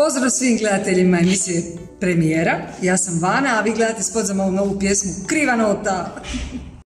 Pozdrav svim gledateljima emisije Premijera. Ja sam Vana, a vi gledate spot za moju novu pjesmu Kriva nota.